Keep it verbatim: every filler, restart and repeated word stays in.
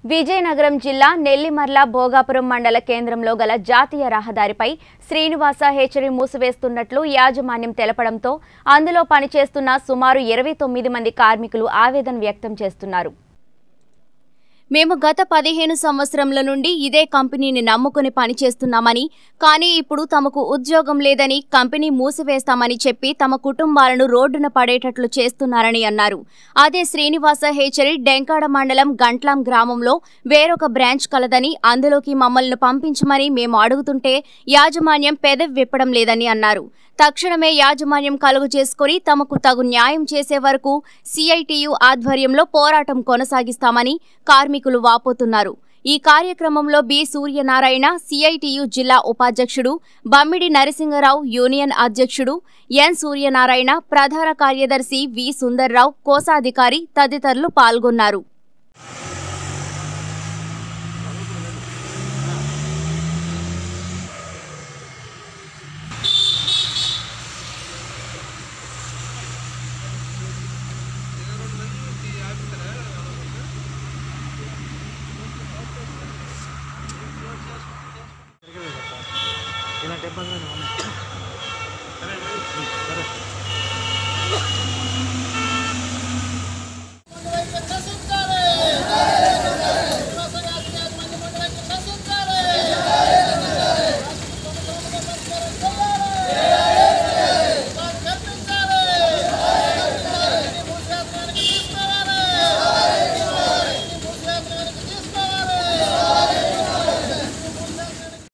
విజయనగరం జిల్లా నెల్లిమర్ల భోగాపురం మండల కేంద్రంలో గల జాతీయ రహదారిపై శ్రీనివాస హేచరీ మూసివేస్తున్నట్లు యాజమాన్యం తెలపడంతో అందులో పనిచేస్తున్న సుమారు ఇరవై తొమ్మిది మంది కార్మికులు ఆవేదన వ్యక్తం చేస్తున్నారు. మేము గత పదిహేను సంవత్సరంల నుండి ఇదే కంపెనీని నమ్ముకుని పనిచేస్తున్నామని, కానీ ఇప్పుడు తమకు ఉద్యోగం లేదని కంపెనీ మూసివేస్తామని చెప్పి తమ కుటుంబాలను రోడ్డున పడేటట్లు చేస్తున్నారని అన్నారు. అదే శ్రీనివాస హేచరీ డెంకాడ మండలం గంట్లాం గ్రామంలో వేరొక బ్రాంచ్ కలదని, అందులోకి మమ్మల్ని పంపించమని మేము అడుగుతుంటే యాజమాన్యం పెదవి విప్పడం లేదని అన్నారు. తక్షణమే యాజమాన్యం కలుగు చేసుకుని తమకు తగు న్యాయం చేసే వరకు సిఐటియు ఆధ్వర్యంలో పోరాటం కొనసాగిస్తామని కార్మికులు వాపోతున్నారు. ఈ కార్యక్రమంలో బి సూర్యనారాయణ, సిఐటియు జిల్లా ఉపాధ్యక్షుడు బమ్మిడి నరసింగరావు, యూనియన్ అధ్యక్షుడు ఎన్ సూర్యనారాయణ, ప్రధాన కార్యదర్శి వి సుందర్రావు, కోశాధికారి తదితరులు పాల్గొన్నారు. ఇలాంటి ఇబ్బందులు